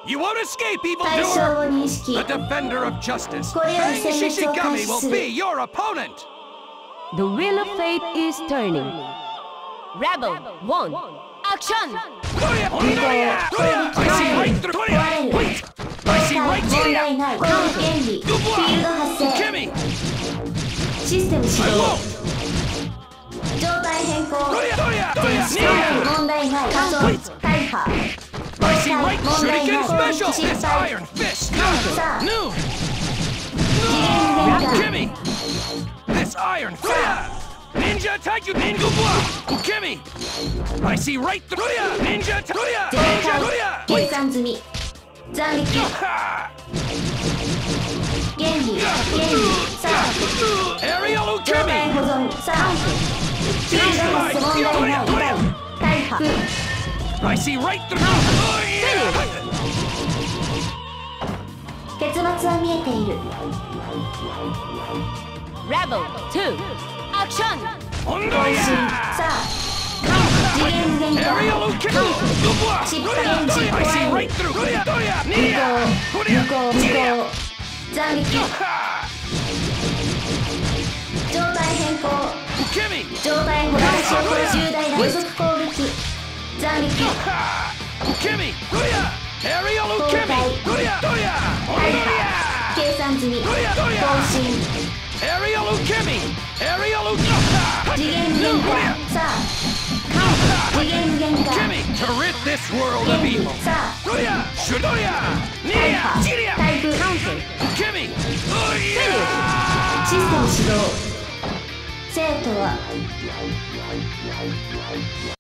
You won't escape, 対象 evildoer! を認識。 The defender of justice, これより Bang 殲滅を開 Shishigami 始す will る。 be your opponent! The wheel of fate is turning. Rebel 1. Action! I see right through. 壊れる。 I see 問 right through. 題ない。この原理。フィールド発生。 Kimmy! システム始 I 動。 won't! 状態変更。 Doria! 問題ない。仮想。大破。 I see right 問題ない。 shuriken special! 失 This 敗。 iron fist! さあ。 Noon! 次元変 Kimmy! This iron fist! Ninja Taiju Ninja Block! Kimmy! I see right through ya! Ninja Taiju! 全 Ninja 開。 Taiju! 計算済み。斬撃。 Ha! 原理。さあ。 Aerial 状態 Kimmy! 保存。さあ。フィールド発生。問題ない。大破。 I see right through! 結末は見えている。 Rebel 2. Action! 本更新。 やさあ。次元限界。 Aerial Kimmy! 失敗。失 I see 敗。 right through! 無効。斬撃。 Ha! 状態変更。 Kimmy! 状態保存し重大な予測攻撃。斬撃。 Ha! Kimmy! Aerial 交代。 Kimmy! 大破。計算済み。更新。 Aerial Kimmy! Aerial 次元限界。さあ。次元限界。 Kimmy! To rid this world of 原理。 evil! さあ。 Shudoria! 大 Nia! 破。 Jiria! 対空。 Kimmy! システム始動。生徒は